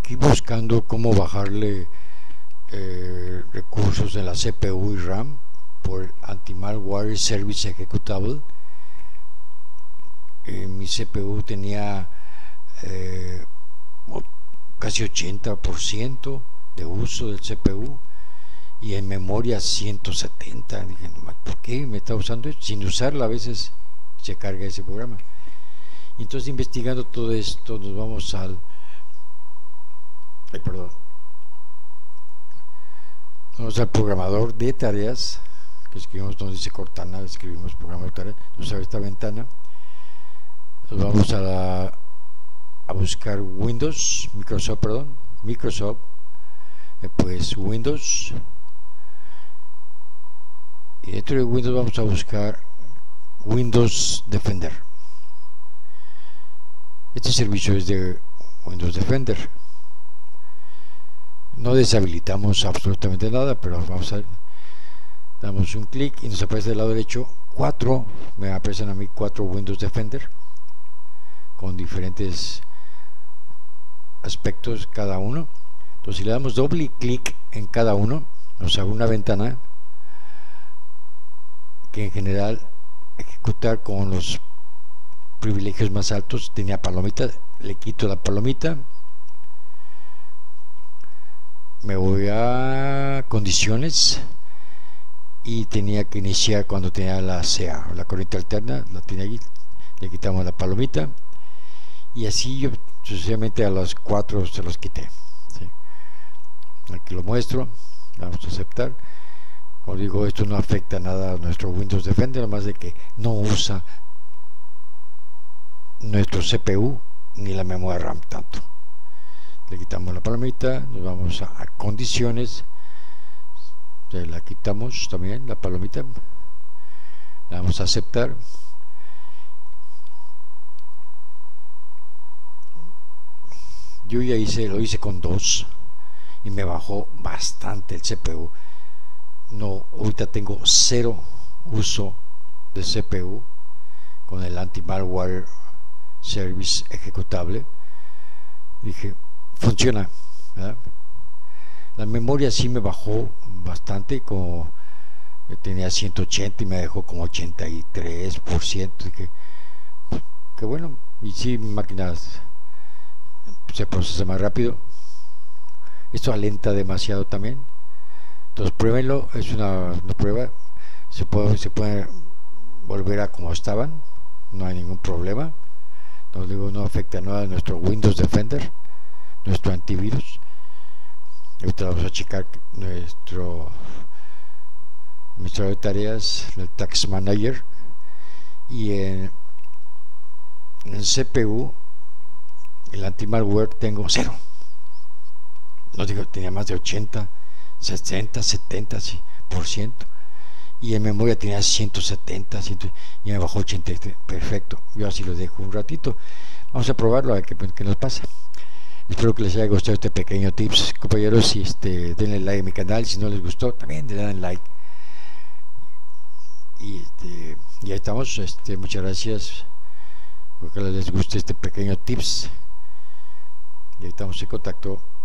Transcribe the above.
aquí buscando cómo bajarle recursos en la CPU y RAM por el Anti-Malware Service Executable. Mi CPU tenía casi 80% de uso del CPU y en memoria 170. Dije, ¿por qué me está usando esto? Sin usarla a veces se carga ese programa. Y entonces, investigando todo esto, nos vamos al vamos al programador de tareas, que escribimos donde dice Cortana, escribimos programador de tareas, nos abre esta ventana. Nos vamos a buscar Windows, Microsoft, pues Windows, y dentro de Windows vamos a buscar Windows Defender. Este servicio es de Windows Defender. No deshabilitamos absolutamente nada, pero vamos a damos un clic y nos aparece del lado derecho me aparecen a mí 4 Windows Defender con diferentes aspectos cada uno. Entonces, si le damos doble clic en cada uno, nos abre una ventana que en general ejecutar con los privilegios más altos. Tenía palomita, le quito la palomita, me voy a condiciones y tenía que iniciar cuando tenía la CA, la corriente alterna, la tenía ahí, le quitamos la palomita y así yo sucesivamente a los 4 se los quité. ¿Sí? Aquí lo muestro, vamos a aceptar. Como digo, esto no afecta nada a nuestro Windows Defender, además de que no usa nuestro CPU ni la memoria RAM tanto. Le quitamos la palomita, nos vamos a condiciones, la quitamos también la palomita, la vamos a aceptar. Yo ya lo hice con 2 y me bajó bastante el CPU. No, ahorita tengo 0 uso de CPU con el Anti-Malware Service ejecutable. Dije, funciona, ¿verdad? La memoria sí me bajó bastante, como tenía 180 y me dejó como 83%. Dije, que bueno, y sí, mi máquina se procesa más rápido. Esto alenta demasiado también. Entonces pruébenlo, es una prueba. Se puede volver a como estaban, no hay ningún problema. No digo, no afecta nada a nuestro Windows Defender, nuestro antivirus. Ahorita vamos a checar nuestro administrador de tareas, el Task Manager, y en CPU el anti-malware tengo 0. No digo, tenía más de 80, 60, 70%, y en memoria tenía 170, y me bajó 83. Perfecto, yo así lo dejo un ratito. Vamos a probarlo, a ver qué nos pasa. Espero que les haya gustado este pequeño tips, compañeros, y denle like a mi canal. Si no les gustó, también le dan like. Y ya estamos. Muchas gracias. Espero que les guste este pequeño tips. Y estamos en contacto.